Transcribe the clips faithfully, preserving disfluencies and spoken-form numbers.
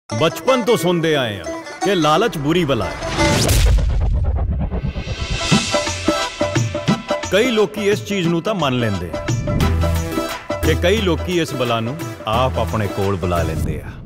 बचपन तो सुनते आए हैं कि लालच बुरी बला है। कई लोग इस चीज नूं तां मन लेंदे कि कई लोग इस बला नूं आप अपने कोल बुला लेंदे आ।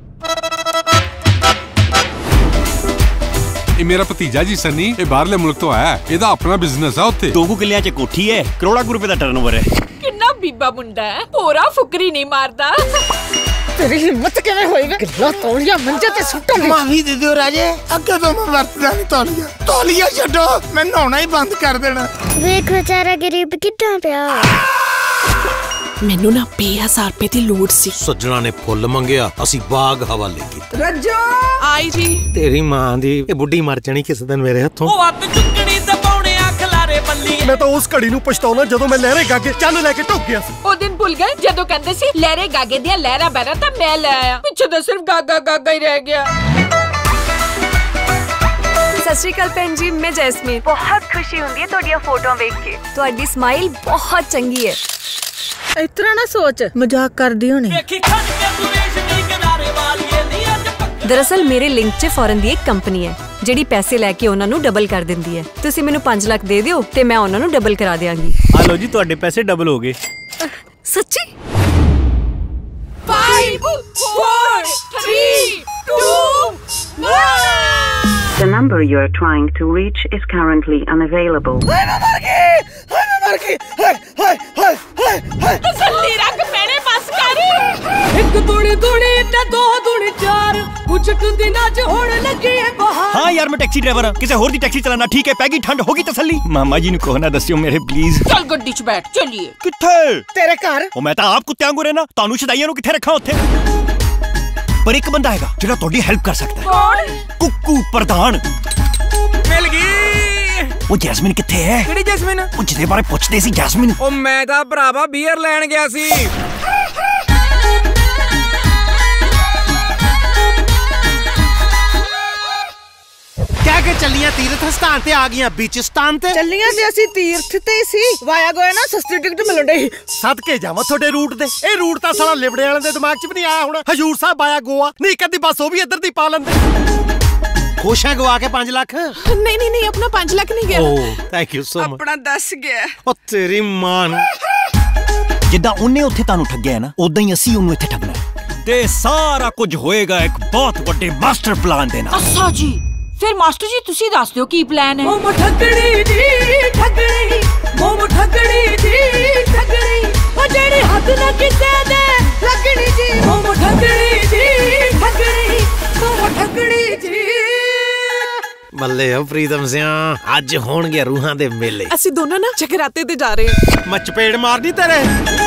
ये मेरा भतीजा जी सनी ये बाहरले मुल्क तो आया है। ਇਹਦਾ अपना बिजनेस है उत्थे। दो किलियां च कोठी है, करोड़ा रुपए ਦਾ टर्नओवर है। किन्ना बीबा मुंडा है, पूरा फुकरी नहीं मारदा। तेरी हिम्मत किवें होएगी किलो तौलिया मंजे ते सुट्टन। माफी दे दियो राजे, अगे तो मैं वरतदा नहीं तौलिया। तौलिया छड्डो, मैं नहाना ही बंद कर देना। वेख बेचारा गरीब कितना पिया। मैनू ना बीस हजार रुपए दी लोड़ सी। सज्जणा ने फुੱਲ मंगया, ਅਸੀਂ बाग हवाले कीते। रज्जो आई जी तेरी मां दी ये बुड्ढी मर जानी किस दिन मेरे हथों। ओ अत चुकनी दबाਉਣੇ आ खलारे बल्ली। मैं तो उस घड़ी ਨੂੰ ਪਛਤਾਉਣਾ ਜਦੋਂ ਮੈਂ ਲਹਿਰੇ ਗਾਗੇ ਚੱਲ ਲੈ ਕੇ ਢੁੱਕ ਗਿਆ ਸੀ। ਉਹ ਦਿਨ ਭੁੱਲ ਗਏ ਜਦੋਂ ਕਹਿੰਦੇ ਸੀ ਲਹਿਰੇ ਗਾਗੇ ਦੀਆਂ ਲਹਿਰਾਂ ਬਹਿਰਾਂ ਤਾਂ ਮੈਂ ਲੈ ਆਇਆ, ਪਿੱਛੇ ਤਾਂ ਸਿਰਫ ਗਾਗਾ ਗਾਗਾ ਹੀ ਰਹਿ ਗਿਆ। सत श्री अकाल भैन जी, मैं जैस्मीन। बहुत खुशी हुंदी है तुहाडियां फोटोआं वेख के। तुहाडी स्माइल बहुत चंगी है। इतना ना सोच, मजाक कर दी होनी। दरअसल मेरे लिंक च फॉरन दी एक कंपनी है ਜਿਹੜੀ ਪੈਸੇ ਲੈ ਕੇ ਉਹਨਾਂ ਨੂੰ ਡਬਲ ਕਰ ਦਿੰਦੀ ਹੈ। ਤੁਸੀਂ ਮੈਨੂੰ पाँच ਲੱਖ ਦੇ ਦਿਓ ਤੇ ਮੈਂ ਉਹਨਾਂ ਨੂੰ ਡਬਲ ਕਰਾ ਦਿਆਂਗੀ। ਆ ਲਓ ਜੀ ਤੁਹਾਡੇ ਪੈਸੇ ਡਬਲ ਹੋ ਗਏ। ਸੱਚੀ? five four three two one The number you are trying to reach is currently unavailable. ਤਸੱਲੀ ਰੱਖ ਮੈਨੇ ਬਸ ਕਰ। ਇੱਕ ਦੁਣੀ ਦੁਣੀ ਤੇ ਦੋ ਦੁਣੀ ਚਾਰ, ਕੁਝ ਟੁੰਦੀ ਨੱਚ ਹੋਣ ਲੱਗੀ ਹੈ ਬਾਹਰ। हाँ यार मैं टैक्सी ड्राइवर हाँ, किसी होर दी टैक्सी चलाना ठीक है। पैगी ठंड होगी तसल्ली। मामा जी ने कहो ना दस्सियो मेरे प्लीज। ਚੱਲ ਗੱਡੀ 'ਚ ਬੈਠ ਚੱਲੀਏ। किथे? तेरे घर। ओ मैं तां आप कुत्ते वांगू रहना, तानू शदाइयां नु किथे रखा उत्थे? पर एक बंदा हैगा जेड़ा तोड़ी हेल्प कर सकता है। कौन? कुक्कू प्रधान। मिल गई। वो जैस्मिन किथे है? ਕਿਹੜੀ ਜੈਸਮੀਨ? ਉਹ ਜਿਹਦੇ ਬਾਰੇ ਪੁੱਛਦੇ ਸੀ ਜੈਸਮਿਨ। ਉਹ ਮੈਂ ਤਾਂ ਭਰਾਵਾ ਬੀਅਰ ਲੈਣ ਗਿਆ ਸੀ। ਕਹਿ ਕੇ ਚੱਲੀਆਂ ਤੀਰਥ ਸਥਾਨ ਤੇ ਆ ਗਈਆਂ ਬੀਚ ਸਥਾਨ ਤੇ। ਚੱਲੀਆਂ ਤੇ ਅਸੀਂ ਤੀਰਥ ਤੇ ਸੀ, ਵਾਇਆ ਗੋਇਆ ਨਾ ਸਸਤੀ ਟਿਕਟ ਮਿਲਣ ਡਈ। ਸਦਕੇ ਜਾਵਾਂ ਤੁਹਾਡੇ ਰੂਟ ਦੇ। ਇਹ ਰੂਟ ਤਾਂ ਸਾਲਾ ਲਿਬੜੇ ਵਾਲਿਆਂ ਦੇ ਦਿਮਾਗ 'ਚ ਵੀ ਨਹੀਂ ਆਇਆ ਹੁਣ। ਹਜੂਰ ਸਾਹਿਬ ਆਇਆ ਗੋਆ ਨਹੀਂ, ਕਦੀ ਬਸ ਉਹ ਵੀ ਇੱਧਰ ਦੀ ਪਾ ਲੈਂਦੇ। ਖੁਸ਼ ਹੈ ਗਵਾ ਕੇ पाँच ਲੱਖ? ਨਹੀਂ ਨਹੀਂ ਨਹੀਂ, ਆਪਣਾ पाँच ਲੱਖ ਨਹੀਂ ਗਿਆ। Oh thank you so much. ਆਪਣਾ ਦਸ ਗਿਆ। ਉਹ ਤੇਰੀ ਮਾਂ ਨੂੰ। ਜਿੱਦਾਂ ਉਹਨੇ ਉੱਥੇ ਤੁਹਾਨੂੰ ਠੱਗਿਆ ਹੈ ਨਾ, ਉਦਾਂ ਹੀ ਅਸੀਂ ਉਹਨੂੰ ਇੱਥੇ ਠੱਗਣਾ ਹੈ। ਤੇ ਸਾਰਾ ਕੁਝ ਹੋਏਗਾ ਇੱਕ ਬਹੁਤ ਵੱਡੇ ਮਾਸਟਰ ਪਲਾਨ ਦੇ ਨਾਲ। ਅੱਛਾ ਜੀ, ਫਿਰ ਮਾਸਟਰ ਜੀ ਤੁਸੀਂ ਦੱਸ ਦਿਓ ਕੀ ਪਲਾਨ ਹੈ। ਮੋਮ ਠੱਗੜੀ ਜੀ ਠੱਗੜੀ, ਮੋਮ ਠੱਗੜੀ ਜੀ ਠੱਗੜੀ, ਉਹ ਜਿਹੜੀ ਹੱਥ ਨਾ ਕਿਸੇ ਦੇ ਲੱਗਣੀ ਜੀ। ਮੋਮ ਠੱਗੜੀ ਜੀ ਠੱਗੜੀ, ਮੋਮ ਠੱਗੜੀ ਜੀ। ਬੱਲੇ ਓ ਪ੍ਰੀਤਮ ਸਿਆ, ਅੱਜ ਹੋਣਗੇ ਰੂਹਾਂ ਦੇ ਮੇਲੇ। ਅਸੀਂ ਦੋਨੋਂ ਨਾ ਜਗਰਾਤੇ ਤੇ ਜਾ ਰਹੇ ਹਾਂ। ਮੈਂ ਚਪੇੜ ਮਾਰਨੀ ਤੇਰੇ।